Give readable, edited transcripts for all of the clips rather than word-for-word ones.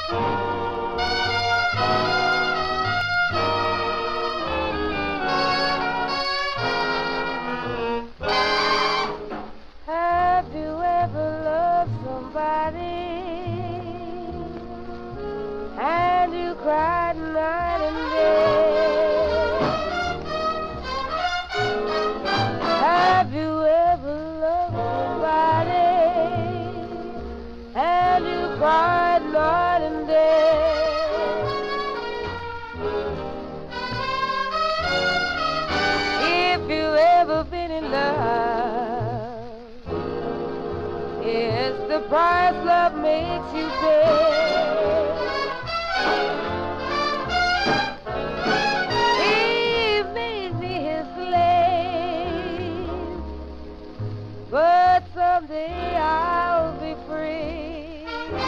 Have you ever loved somebody and you cried night and day? Have you ever loved somebody and you cried night and day? If you ever been in love, it's the price love makes you pay. He made me his slave, but someday I'll be free.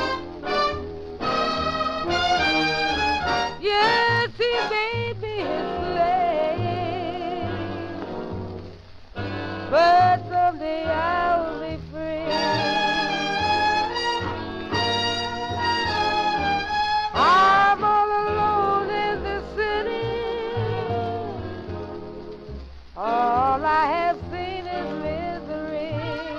Yes, he made me his slave, but someday I'll be free. I'm all alone in the city. All I have seen is misery.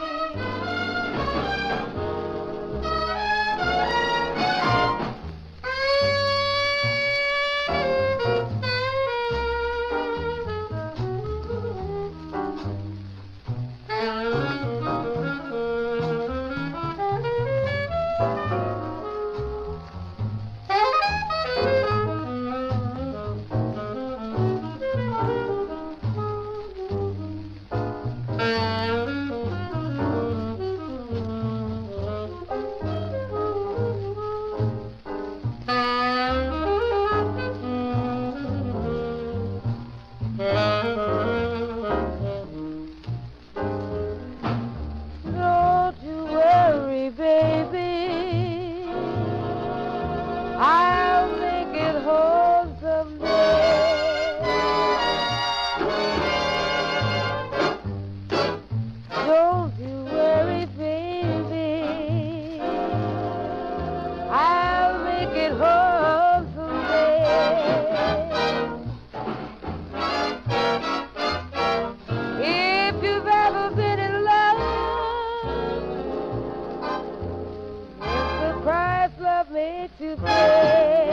Don't you worry, baby, I'll make it home someday. Don't you worry, baby, I'll make it home someday. If you've ever been in love, it's the price love makes you pay.